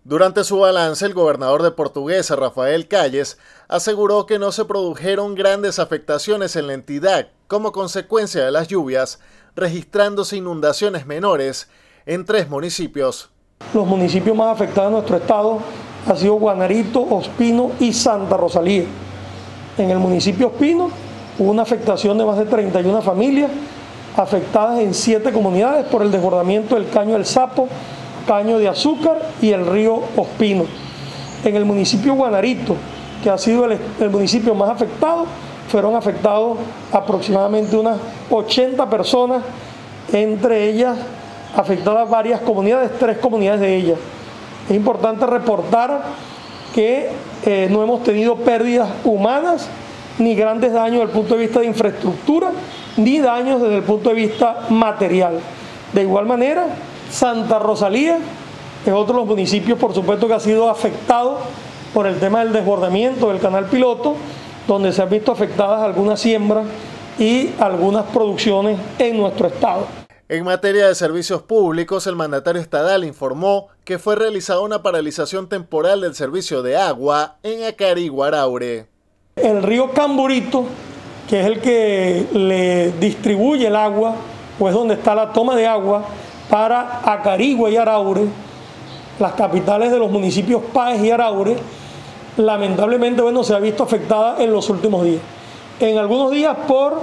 Durante su balance, el gobernador de Portuguesa, Rafael Calles, aseguró que no se produjeron grandes afectaciones en la entidad como consecuencia de las lluvias, registrándose inundaciones menores en 3 municipios. Los municipios más afectados de nuestro estado han sido Guanarito, Ospino y Santa Rosalía. En el municipio Ospino hubo una afectación de más de 31 familias afectadas en 7 comunidades por el desbordamiento del Caño del Sapo, Caño de Azúcar y el río Ospino. En el municipio Guanarito, que ha sido el municipio más afectado, fueron afectados aproximadamente unas 80 personas, entre ellas afectadas varias comunidades, 3 comunidades de ellas. Es importante reportar que no hemos tenido pérdidas humanas, ni grandes daños desde el punto de vista de infraestructura, ni daños desde el punto de vista material. De igual manera, Santa Rosalía es otro de los municipios, por supuesto, que ha sido afectado por el tema del desbordamiento del canal Piloto, donde se han visto afectadas algunas siembras y algunas producciones en nuestro estado. En materia de servicios públicos, el mandatario estatal informó que fue realizada una paralización temporal del servicio de agua en Acarigua, Araure. El río Camburito, que es el que le distribuye el agua, pues donde está la toma de agua para Acarigua y Araure, las capitales de los municipios Páez y Araure, lamentablemente se ha visto afectada en los últimos días. En algunos días por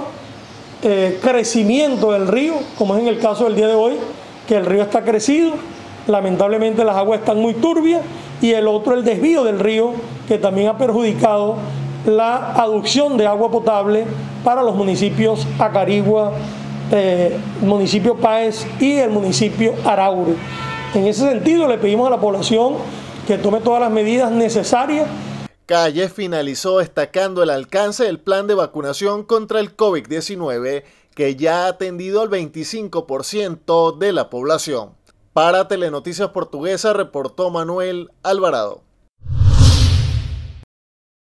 crecimiento del río, como es en el caso del día de hoy, que el río está crecido, lamentablemente las aguas están muy turbias, y el otro, el desvío del río, que también ha perjudicado la aducción de agua potable para los municipios Acarigua, municipio Páez y el municipio Araure. En ese sentido, le pedimos a la población que tome todas las medidas necesarias. Calles finalizó destacando el alcance del plan de vacunación contra el COVID-19, que ya ha atendido al 25% de la población. Para Telenoticias Portuguesa, reportó Manuel Alvarado.